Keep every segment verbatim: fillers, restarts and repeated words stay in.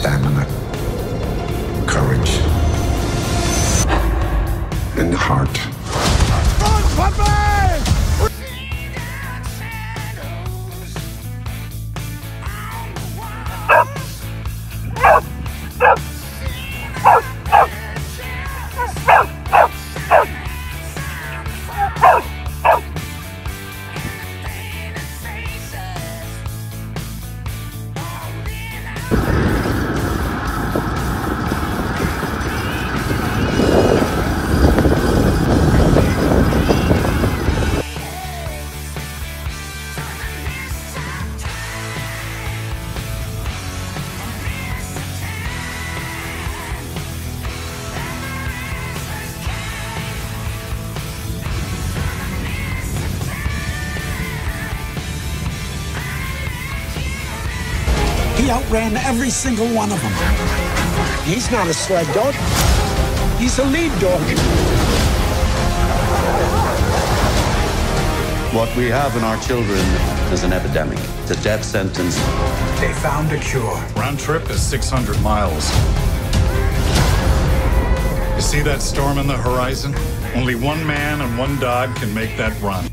stamina, courage, and heart. Run, puppy! He outran every single one of them. He's not a sled dog. He's a lead dog. What we have in our children is an epidemic. It's a death sentence. They found a cure. Round trip is six hundred miles. You see that storm on the horizon? Only one man and one dog can make that run.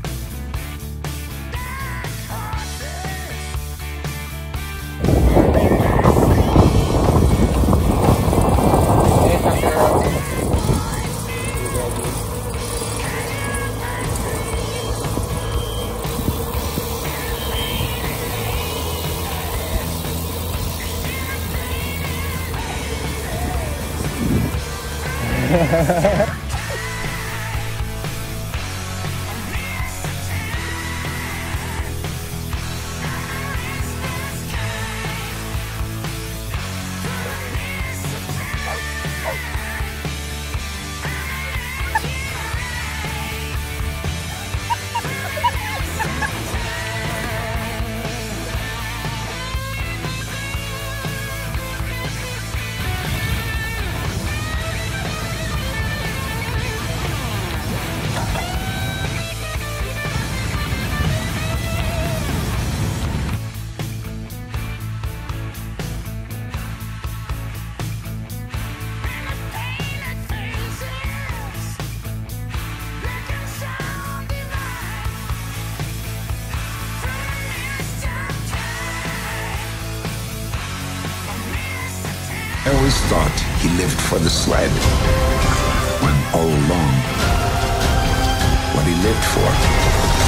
I always thought he lived for the sled, when all along, what he lived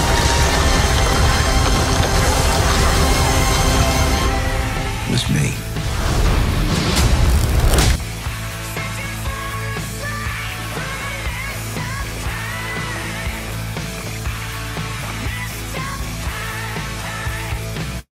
for was me.